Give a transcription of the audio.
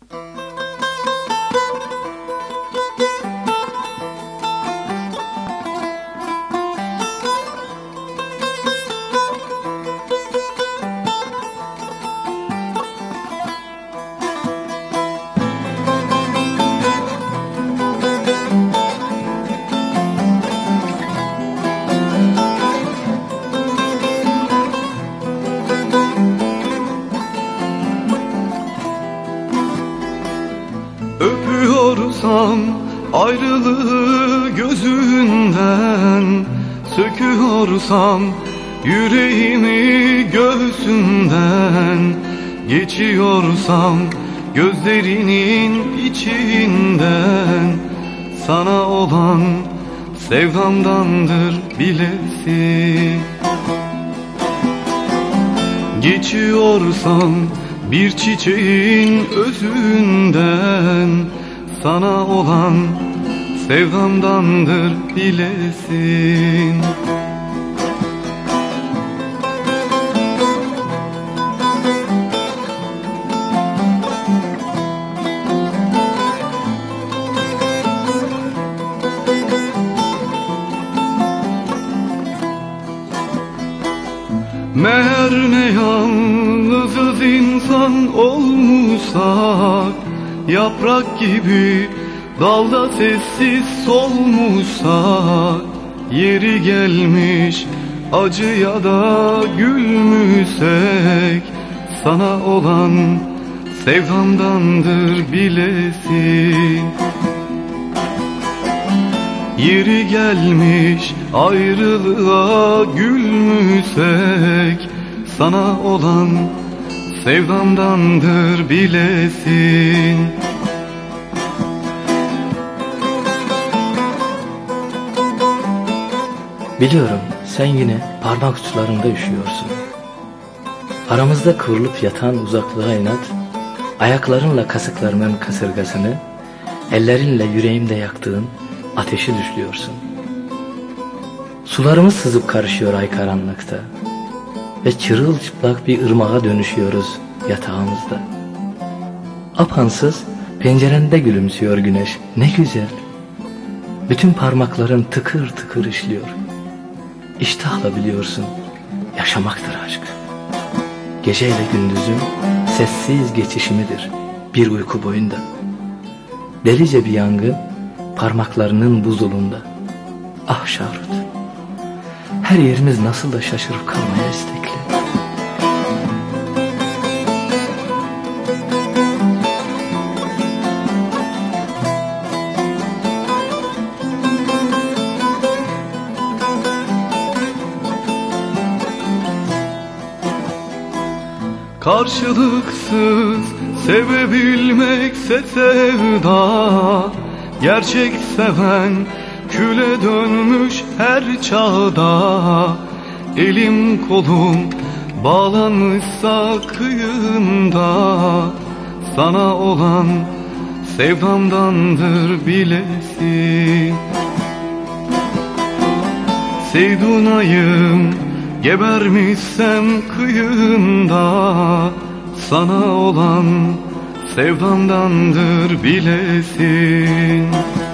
Öpüyorsam ayrılığı gözünden, söküyorsam yüreğimi göğsünden, geçiyorsam gözlerinin içinden, sana olan sevdamdandır bilesin. Geçiyorsam bir çiçeğin özünden, sana olan sevdamdandır bilesin. Meğer ne yalnızız insan olmuşsak, yaprak gibi dalda sessiz solmuşsak, yeri gelmiş acıya da gülmüşsek, sana olan sevdamdandır bilesin. Yeri gelmiş ayrılığa gülmüşsek, sana olan sevdamdandır bilesin. Biliyorum sen yine parmak uçlarında üşüyorsun. Aramızda kıvrılıp yatan uzaklığa inat, ayaklarınla kasıklarımın kasırgasını, ellerinle yüreğimde yaktığın ateşi düşlüyorsun. Sularımız sızıp karışıyor ay karanlıkta ve çırılçıplak bir ırmağa dönüşüyoruz yatağımızda. Apansız pencerende gülümsüyor güneş, ne güzel. Bütün parmakların tıkır tıkır işliyor. İştahla biliyorsun, yaşamaktır aşk. Geceyle gündüzün sessiz geçişimidir bir uyku boyunda. Delice bir yangın parmaklarının buzulunda. Ah Şarut, her yerimiz nasıl da şaşırıp kalmaya istekli. Karşılıksız sevebilmekse sevda, gerçek seven küle dönmüş her çağda. Elim kolum bağlanmışsa kıyında, sana olan sevdamdandır bilesin. Seydunayım gebermişsem kıyında, sana olan sevdamdandır bilesin.